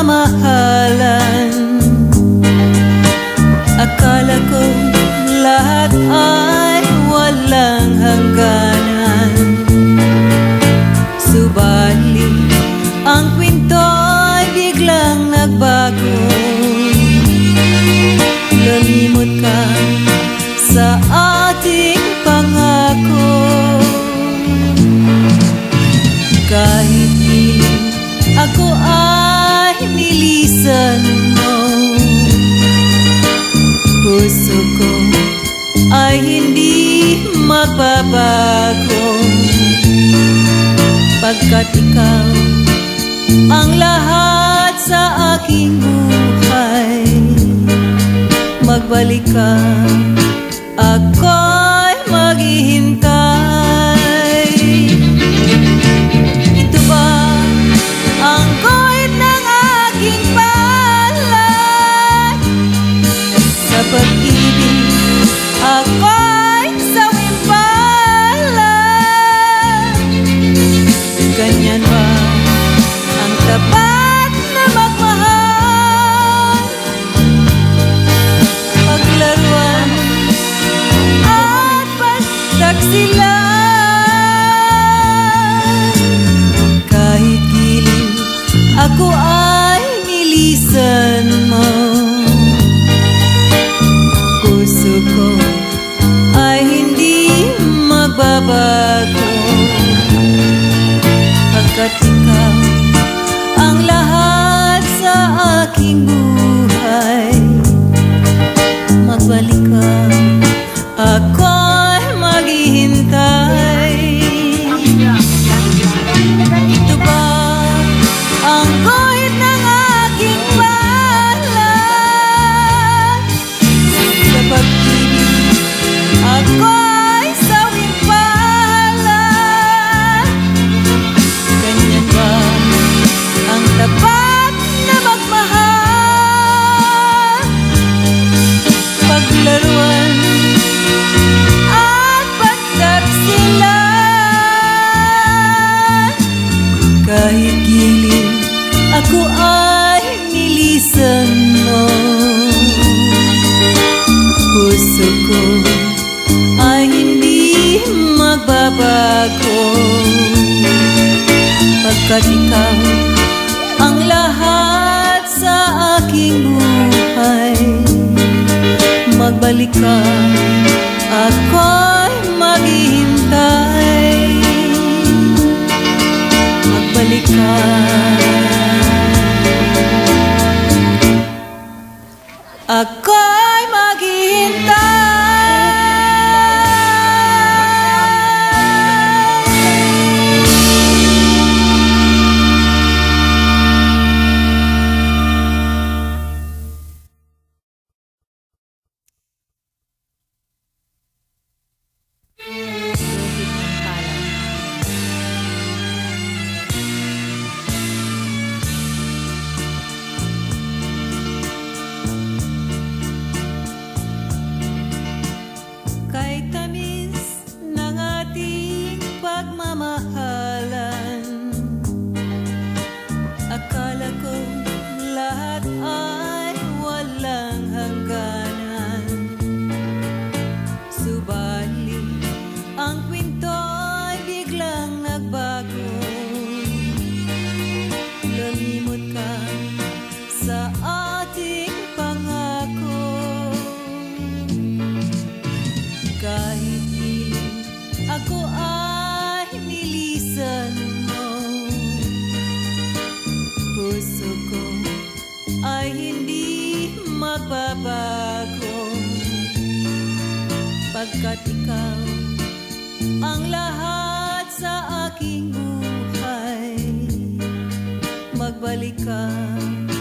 pagmamahalan. Akala ko lahat ay walang hangganan, subalit ang kwento ay biglang nagbago. Lumimot ka sa ating pangako, kahit hiling ako ay nilisan mo. Puso ko ay hindi magbabago, pagkat ikaw ang lahat sa aking buhay. Magbalik ka, ako'y maghihintay. Ito ba ang guhit ng aking palad? Sa pag-ibig ako'y sawing palad. Ganyan ba ang tapat na magmahal? Paglaruan at pagtaksilan, kahit giliw ako ay nilisan mo. Puso ko ay hindi magbabago, pagkat ikaw ang lahat sa aking buhay. Magbalik ka, ako'y maghihintay. Ito ba ang guhit ng aking palad? Sa pag-ibig ako'y sawing palad. Ganyan ba ang tapat na magmahal? Paglaruan at pagtaksilan, kahit giliw ako ay nilisan mo. Puso ko ay hindi magbabago, pagkat ikaw ang lahat sa aking buhay. Magbalik ka, ako'y maghihintay. Magbalik ka, ako'y maghihintay. Kay tamis ng ating pagmamahalan, akala ko lahat ay walang hangganan, subalit ang kwento ay biglang nagbago. Lumimot ka sa ating pangako, kahit hiling ako ay nilisan mo. Puso ko ay hindi magbabago, pagkat ikaw ang lahat sa aking buhay. Magbalik ka,